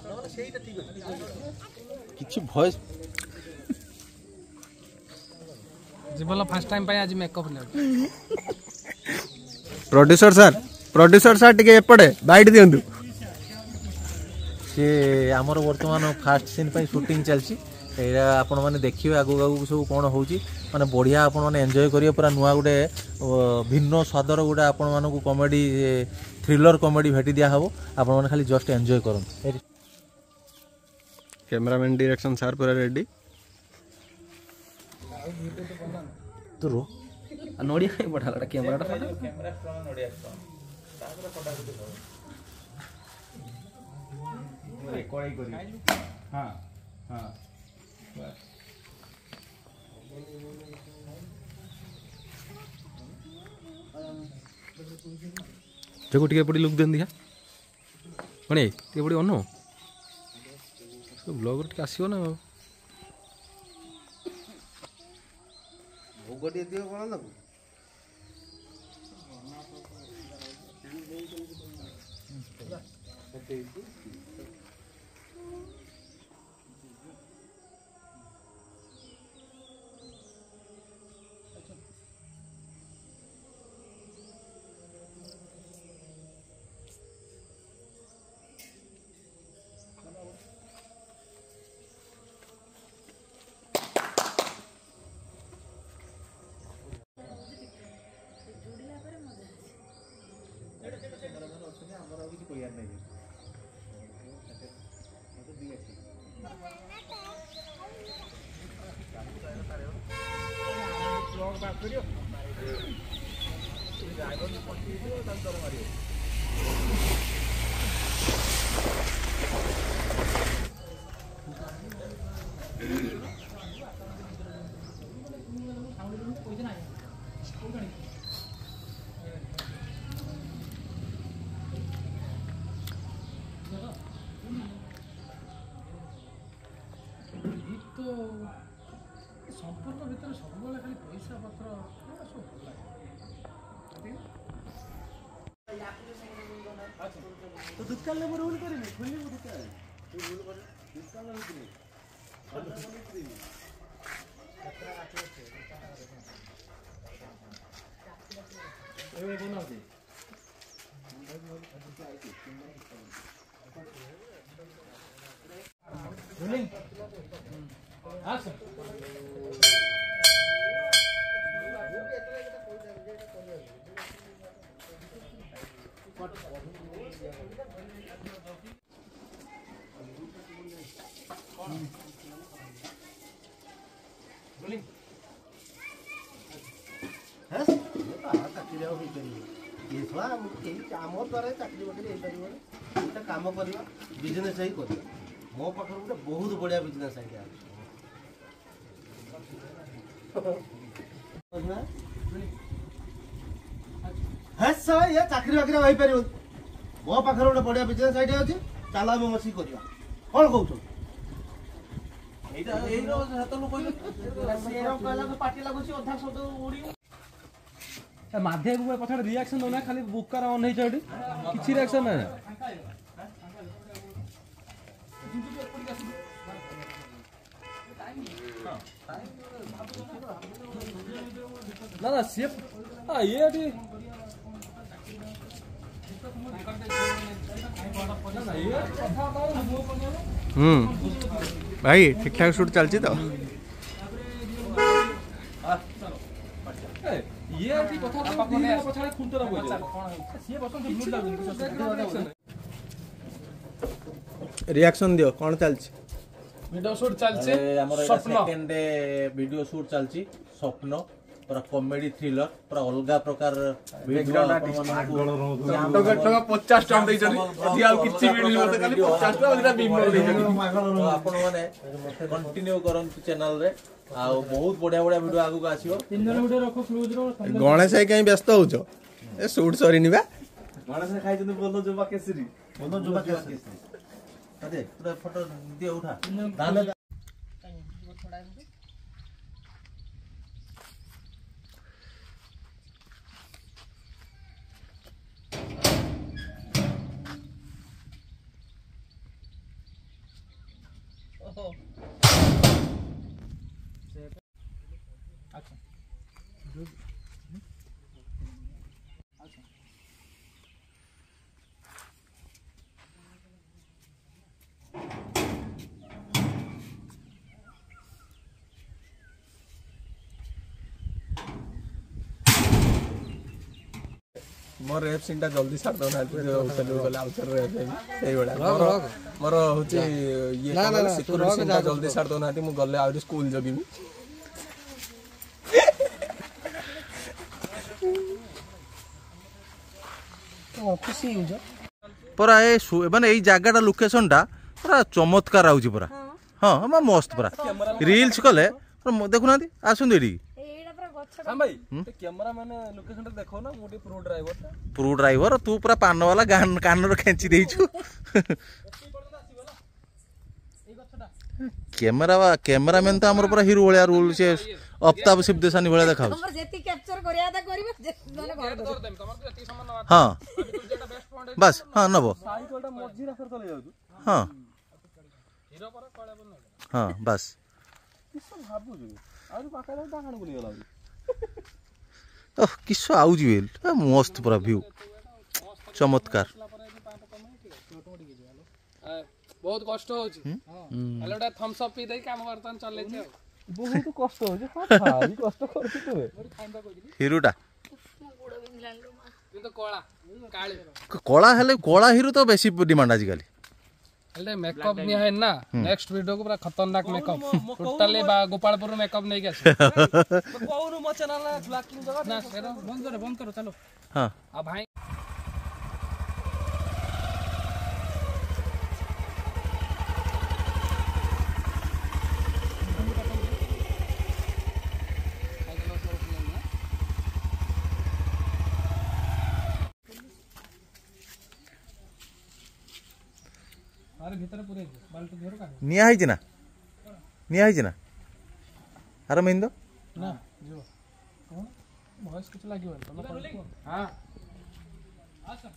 किछि भॉइस जीवन first time आज मेकअप ले प्रोड्यूसर सर टिके एपड़े बाइट दियंतु से आमर वर्तमान फास्ट सीन पे शूटिंग चलची एरा आपण माने देखिबे आगु आगु सब कोन होउची माने बढ़िया आपण माने एन्जॉय करियो पूरा नुवा गुटे भिन्न स्वादर गुटे आपण मानकु कॉमेडी थ्रिलर कॉमेडी भेटी दिया हबो आपण माने खाली जस्ट एन्जॉय करन कैमरामैन डायरेक्शन सर पूरा रेडी तो रो नोडिया कहीं बढ़ा लड़ा कैमरा कैमरा नोडिया तापर फटा कोई करी हां हां देखो टिके पड़ी लुक देन दिया कोने टिके पड़ी अनो ब्लॉगर टिके आसीयो ना भोग दिए दियो कोन लगु संपर्क भीतर सब खाली पैसा पत्र सब तो दुकान ले रोल करे खोली दुकान दुकान काम करवा बिजनेस ही कर मो पाखर गोटे बहुत बढ़िया बिजनेस आइडिया ये चाकरी बाकरी हो पार मो पाखर गोटे बढ़िया बिजनेस आइडिया अच्छे चल आम मसी करवा कौन कौन माध्यम कथा रिएक्शन दो ना खाली बुक कर ऑन है छडी किछि रिएक्शन ना ना ना से ये अभी भाई ठीक ठाक शूट चलची तो ये अभी कथा पछाड़े खुंतरा बोल से बसन ब्लू लागन रिएक्शन दियो कोन चलची वीडियो शूट चलची हमर सेकंड वीडियो शूट चलची स्वप्न पूरा कॉमेडी थ्रिलर पूरा अलगा प्रकार वीडियो टका 50 टका दै छथि अथि आ किछि वीडियो मते खाली 50 टका ओदिरा बीमो दै छथि आपण माने कंटिन्यू करन चैनल रे आ बहुत बढ़िया बढ़िया वीडियो आगु आसीओ तीन जन वीडियो रखो क्लोज रो गणेश भाई कहीं व्यस्त होचो ए शूट सरीनी बा गणेश खाइ जने बोलो जोबा केसरी अरे पूरा फोटो दियो उठा दाने मोर रेप सीन टा जल्दी छाड़ दो ना चलो गले आउटर रेप सही बड़ा मोर होची ये सिक्योरिटी सीन टा जल्दी छाड़ दो ना मु गले आउरी स्कूल जगिमी तो खुशी हो जा परा ए माने एई जागाटा लोकेशनटा पूरा चमत्कार आउची पूरा हाँ मा मस्त पूरा रील्स कले देखुना आसुन एडी हां भाई कैमरा मैंने लोकेशन टा देखो ना मोटी प्रो ड्राइवर तू पूरा पान वाला गान कानर खेची देइछु कैमरामैन तो हमर पूरा हीरो वाला रोल से अफ्ताब शिवदेसानी वाला देखाउ हमर जेती कैप्चर करिया ता करबे माने घर दे तमर तो जेती समान न हां बस हां नबो साइकिल टा मझी रास्ता चले जाउ हां हीरो पर कळे बन हां बस किस भाबु छु आउरी पाका दा डाकण बोली गला ओह किसो आउजी वेल मस्त पूरा व्यू चमत्कार बहुत कष्ट होची हेलो डा थम्स अप पी दे काम वर्तन चले छ बहुत कष्ट हो जे हां भारी कष्ट करती तू हीरोटा किंतु कोळा काळे कला हीरो तो बेसी डिमांड आजिकल हेले मेकअप नि है ना नेक्स्ट वीडियो को पूरा खतरनाक मेकअप टोटली बा गोपालपुर मेकअप नहीं गए कोनु म चैनल ना ब्लॉकिंग जगह ना बंद करो चलो हां अब भाई अरे भीतर पूरे बाल्टी घेरो का निया है ना अरे महिंद ना जो कौन वॉइस कुछ लागियो हां अच्छा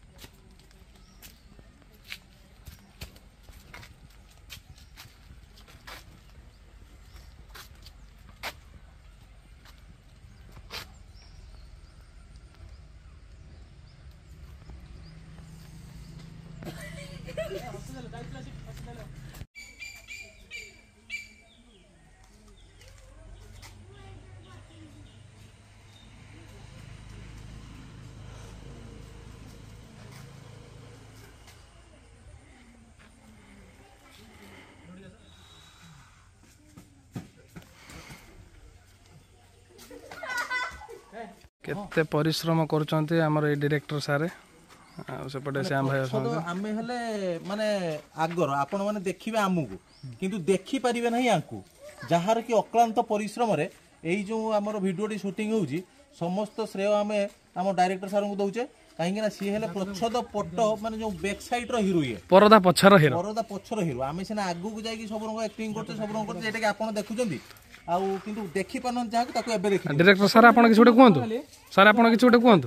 केते परिश्रम करचंते हमर ए डायरेक्टर सारे सेपटे श्याम भाई आमे हले माने आगर आपण माने देखिबे आमुको किंतु देखि परिबे नाही आंकु जहार कि अक्लांत परिश्रम रे एई जो हमर वीडियोटी शूटिंग होउची समस्त श्रेय आमे हम डायरेक्टर सार को दउचे काहेकि ना सी हेले प्रच्छद पट माने जो बैक साइड रो हीरो ये परदा पछर हीरो आमे सिना आगु को जाई कि सब रंग एक्टिंग करते सब रंग करते एटा कि आपण देखुचंदी आउ किंतु देखि पानन जाहा ताको एबे देखि डायरेक्टर सर आपण कि छोटे कोंतु सर आपण कि छोटे कोंतु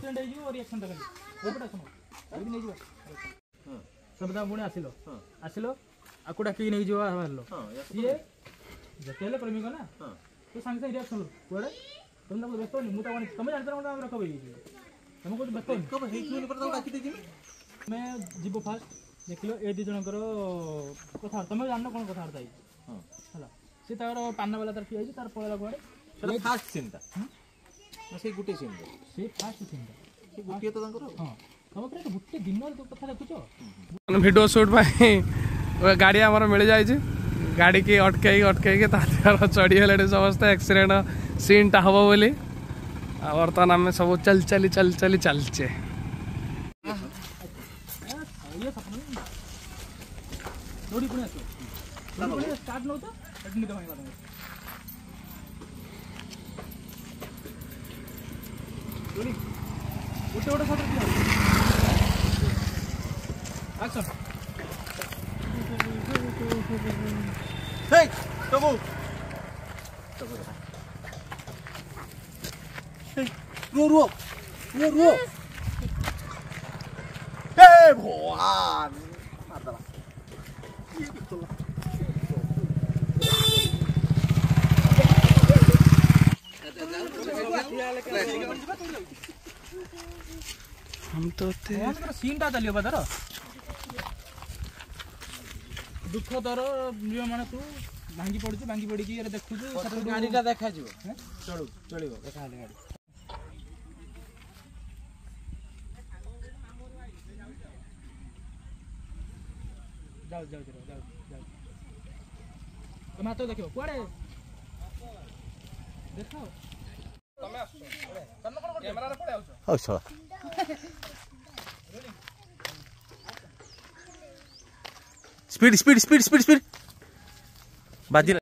सबदा पुणी आसिलो आसिलो आकुडा की नहीं जो हरलो ये जतेले प्रेमिक ना तो संग संग रिएक्शन कोडे तुम ना व्यस्त नहीं मुता तुम जानते ना हम रखबे तुम को व्यस्त कब हे क्यों पर तो बाकी दे मैं जीवो फास्ट देखियो ए दि जन करो कथा तुम जाननो कोन कथा हरताई हां हला से तार पान्ना वाला तार आई तार पळला कोडे सेटा फास्ट सीन ता ना से गुटे सीन से फास्ट सीन से गुटे तो तांकर हां तम पर गुटे दिन तो कथा देखुचो वीडियो शूट भाई गाड़ी हमर मिल जाय छै गाड़ी के अटकाई के तार चढ़ी हेले समस्त एक्सीडेंट सीन टा हबो बोली वर्तमान आम सब चल चलचे थोड़ी पुणे आसो स्टार्ट न होता नहीं तो भाई उठे उठे सब एक्शन हे तबु रो हे भगवान हम तो सीन टा चलियो बदर दुख तोर नियो माने तू भांगी पड़ी की रे देखु तू गाड़ी टा देखा जिवो चलिबो देखा गाड़ी जाओ तुम हाथ देखो कुआड़े देखो अच्छा स्पीड बाजी